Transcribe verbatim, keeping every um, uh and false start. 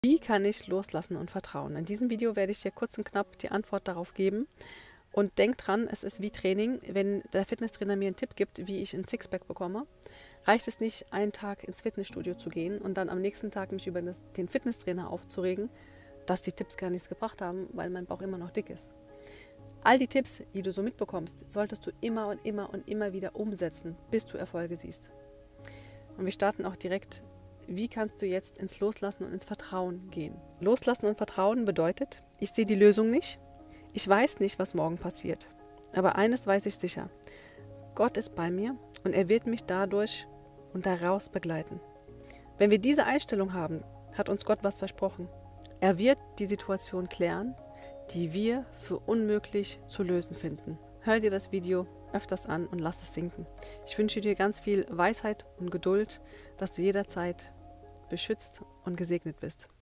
Wie kann ich loslassen und vertrauen? In diesem Video werde ich dir kurz und knapp die Antwort darauf geben. Und denk dran, es ist wie Training. Wenn der Fitnesstrainer mir einen Tipp gibt, wie ich ein Sixpack bekomme, reicht es nicht, einen Tag ins Fitnessstudio zu gehen und dann am nächsten Tag mich über den Fitnesstrainer aufzuregen, dass die Tipps gar nichts gebracht haben, weil mein Bauch immer noch dick ist. All die Tipps, die du so mitbekommst, solltest du immer und immer und immer wieder umsetzen, bis du Erfolge siehst. Und wir starten auch direkt. Wie kannst du jetzt ins Loslassen und ins Vertrauen gehen? Loslassen und Vertrauen bedeutet, ich sehe die Lösung nicht, ich weiß nicht, was morgen passiert. Aber eines weiß ich sicher, Gott ist bei mir und er wird mich dadurch und daraus begleiten. Wenn wir diese Einstellung haben, hat uns Gott was versprochen. Er wird die Situation klären, die wir für unmöglich zu lösen finden. Hör dir das Video öfters an und lass es sinken. Ich wünsche dir ganz viel Weisheit und Geduld, dass du jederzeit beschützt und gesegnet bist.